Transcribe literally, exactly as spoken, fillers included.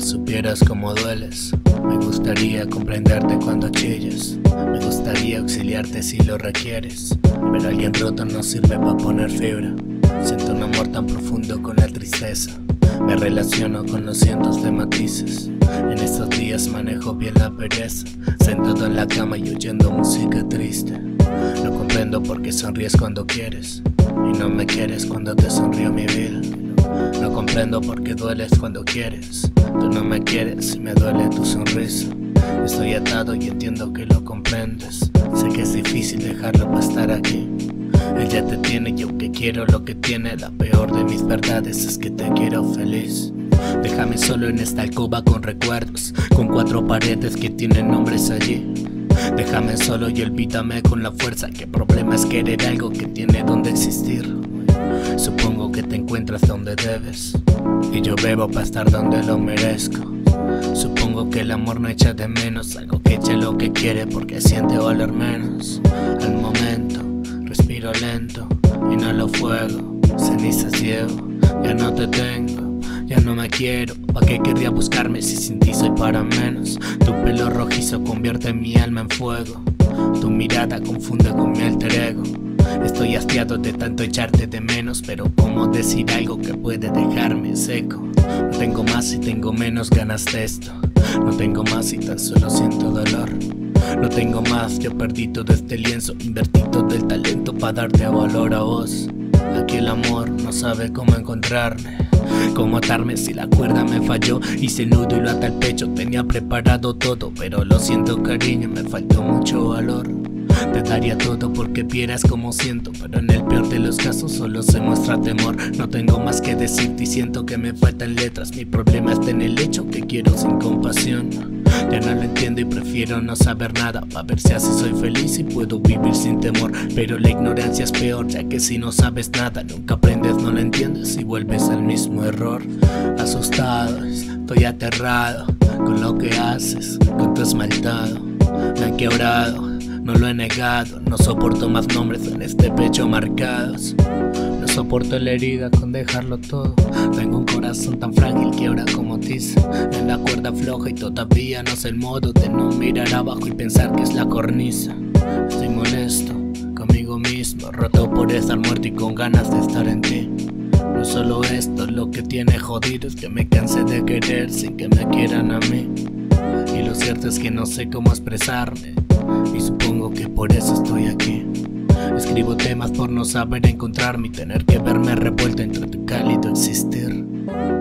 que supieras cómo dueles. Me gustaría comprenderte cuando chillas. Me gustaría auxiliarte si lo requieres. Pero alguien roto no sirve para poner fibra. Siento un amor tan profundo con la tristeza. Me relaciono con los cientos de matices. En estos días manejo bien la pereza, sentado en la cama y oyendo música triste. No comprendo por qué sonríes cuando quieres y no me quieres cuando te sonrío mi vida. No comprendo por qué dueles cuando quieres. Tú no me quieres y me duele tu sonrisa. Estoy atado y entiendo que lo comprendes. Sé que es difícil dejarlo para estar aquí. Él ya te tiene y aunque quiero lo que tiene, la peor de mis verdades es que te quiero feliz. Déjame solo en esta alcoba con recuerdos, con cuatro paredes que tienen nombres allí. Déjame solo y olvídame con la fuerza. ¿Qué problema es querer algo que tiene donde existir? Supongo que te encuentras donde debes y yo bebo para estar donde lo merezco. Supongo que el amor no echa de menos algo que eche lo que quiere porque siente valer menos. Al momento respiro lento, inhalo fuego, cenizas llevo. Ya no te tengo, ya no me quiero. ¿Pa' qué querría buscarme si sin ti soy para menos? Tu pelo rojizo convierte mi alma en fuego. Tu mirada confunde con mi alter ego. Estoy hastiado de tanto echarte de menos, pero ¿cómo decir algo que puede dejarme seco? No tengo más y tengo menos ganas de esto. No tengo más y tan solo siento dolor. No tengo más, yo perdí todo este lienzo. Invertí todo el talento para darte valor a vos. Aquí el amor no sabe cómo encontrarme, cómo atarme si la cuerda me falló. Hice el nudo y lo ata al pecho, tenía preparado todo, pero lo siento cariño, me faltó mucho valor. Te daría todo porque vieras como siento, pero en el peor de los casos solo se muestra temor. No tengo más que decirte y siento que me faltan letras. Mi problema está en el hecho que quiero sin compasión. Ya no lo entiendo y prefiero no saber nada, pa' ver si así soy feliz y puedo vivir sin temor. Pero la ignorancia es peor, ya que si no sabes nada nunca aprendes, no lo entiendes y vuelves al mismo error. Asustado, estoy aterrado con lo que haces, con tu esmaltado. Me han quebrado, no lo he negado, no soporto más nombres en este pecho marcados. No soporto la herida con dejarlo todo. Tengo un corazón tan frágil que ahora como tiza en la cuerda floja y todavía no sé el modo de no mirar abajo y pensar que es la cornisa. Estoy molesto conmigo mismo, roto por estar muerto y con ganas de estar en ti. No solo esto, lo que tiene jodido es que me cansé de querer sin que me quieran a mí. Y lo cierto es que no sé cómo expresarme y supongo que por eso estoy aquí. Escribo temas por no saber encontrarme y tener que verme revuelto entre tu cálido existir.